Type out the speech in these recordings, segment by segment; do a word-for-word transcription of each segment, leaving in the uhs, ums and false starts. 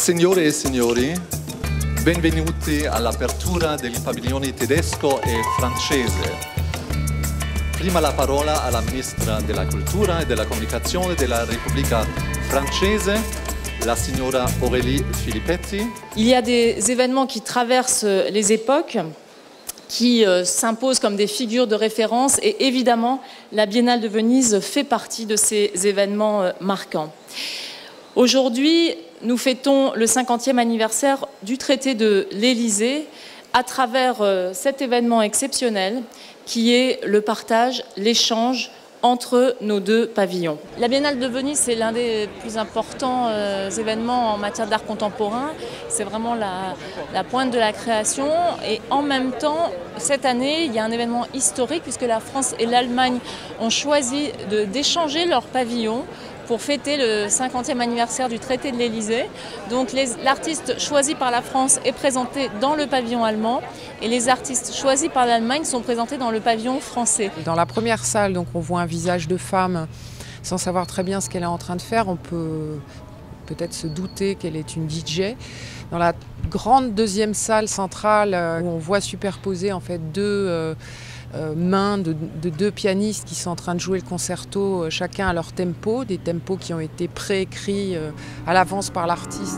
Signore e signori, benvenuti all'apertura degli padiglioni tedesco e francese. Prima la parola alla Ministra della Cultura e della Comunicazione della Repubblica Francese, la signora Aurélie Filippetti. Il y a des événements qui traversent les époques, qui euh, s'imposent comme des figures de référence, et évidemment, la Biennale de Venise fait partie de ces événements euh, marquants. Aujourd'hui, nous fêtons le cinquantième anniversaire du traité de l'Élysée à travers euh, cet événement exceptionnel qui est le partage, l'échange entre nos deux pavillons. La Biennale de Venise, c'est l'un des plus importants euh, événements en matière d'art contemporain. C'est vraiment la, la pointe de la création. Et en même temps, cette année, il y a un événement historique puisque la France et l'Allemagne ont choisi d'échanger leurs pavillons pour fêter le cinquantième anniversaire du traité de l'Élysée. Donc l'artiste choisi par la France est présenté dans le pavillon allemand et les artistes choisis par l'Allemagne sont présentés dans le pavillon français. Dans la première salle, donc, on voit un visage de femme sans savoir très bien ce qu'elle est en train de faire. On peut peut-être se douter qu'elle est une D J. Dans la grande deuxième salle centrale, où on voit superposer en fait deux euh, euh, mains de, de deux pianistes qui sont en train de jouer le concerto, euh, chacun à leur tempo, des tempos qui ont été préécrits euh, à l'avance par l'artiste.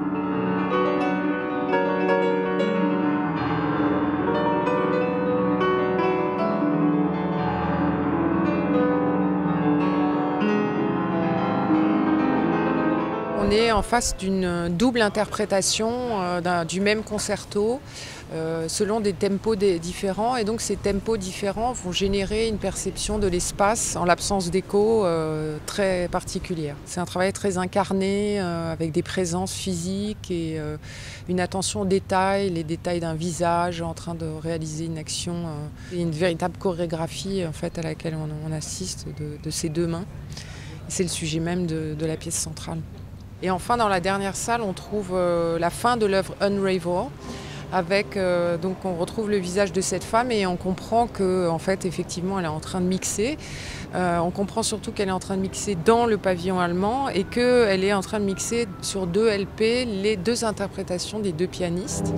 On est en face d'une double interprétation euh, du même concerto euh, selon des tempos des, différents, et donc ces tempos différents vont générer une perception de l'espace en l'absence d'écho euh, très particulière. C'est un travail très incarné euh, avec des présences physiques et euh, une attention aux détails, les détails d'un visage en train de réaliser une action, euh, et une véritable chorégraphie en fait, à laquelle on, on assiste de, de ces deux mains. C'est le sujet même de, de la pièce centrale. Et enfin, dans la dernière salle, on trouve euh, la fin de l'œuvre Unravel, avec euh, donc on retrouve le visage de cette femme et on comprend que, en fait, effectivement, elle est en train de mixer. Euh, on comprend surtout qu'elle est en train de mixer dans le pavillon allemand et qu'elle est en train de mixer sur deux L P les deux interprétations des deux pianistes.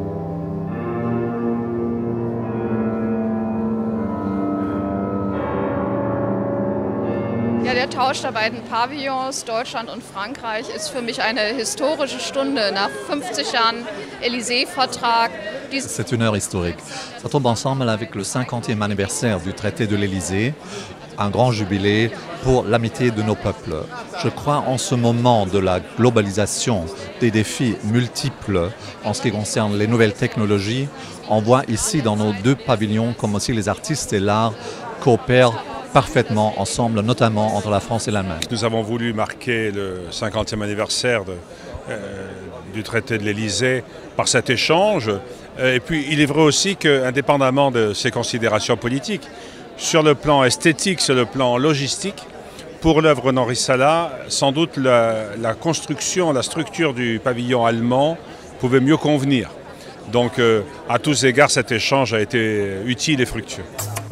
Ja, der Tausch der beiden Pavillons, Deutschland und Frankreich, ist für mich eine historische Stunde nach fünfzig Jahren Élysée-Vertrag. C'est une heure historique. Ça tombe ensemble avec le cinquantième anniversaire du traité de l'Élysée, un grand jubilé pour l'amitié de nos peuples. Je crois en ce moment de la globalisation, des défis multiples en ce qui concerne les nouvelles technologies, on voit ici dans nos deux pavillons comme aussi les artistes et l'art coopèrent parfaitement ensemble, notamment entre la France et l'Allemagne. Nous avons voulu marquer le cinquantième anniversaire de, euh, du traité de l'Élysée par cet échange. Et puis il est vrai aussi qu'indépendamment de ces considérations politiques, sur le plan esthétique, sur le plan logistique, pour l'œuvre Henri Sala, sans doute la, la construction, la structure du pavillon allemand pouvait mieux convenir. Donc euh, à tous égards, cet échange a été utile et fructueux.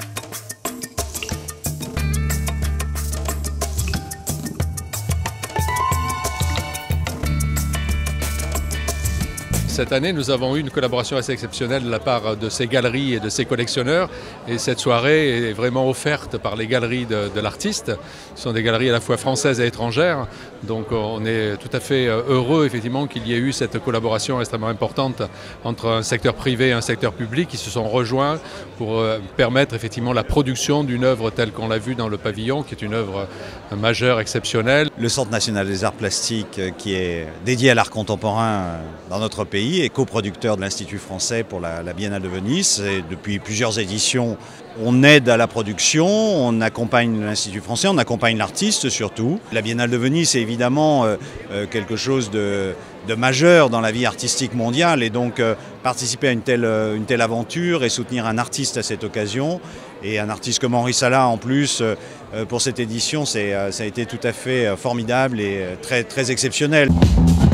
Cette année, nous avons eu une collaboration assez exceptionnelle de la part de ces galeries et de ces collectionneurs. Et cette soirée est vraiment offerte par les galeries de, de l'artiste. Ce sont des galeries à la fois françaises et étrangères. Donc on est tout à fait heureux effectivement qu'il y ait eu cette collaboration extrêmement importante entre un secteur privé et un secteur public qui se sont rejoints pour permettre effectivement la production d'une œuvre telle qu'on l'a vue dans le pavillon, qui est une œuvre majeure, exceptionnelle. Le Centre national des arts plastiques qui est dédié à l'art contemporain dans notre pays et coproducteur de l'Institut français pour la, la Biennale de Venise. Et depuis plusieurs éditions, on aide à la production, on accompagne l'Institut français, on accompagne l'artiste surtout. La Biennale de Venise, c'est évidemment euh, quelque chose de, de majeur dans la vie artistique mondiale, et donc euh, participer à une telle, une telle aventure et soutenir un artiste à cette occasion, et un artiste comme Henri Sala en plus, euh, pour cette édition, c'est, ça a été tout à fait formidable et très, très exceptionnel.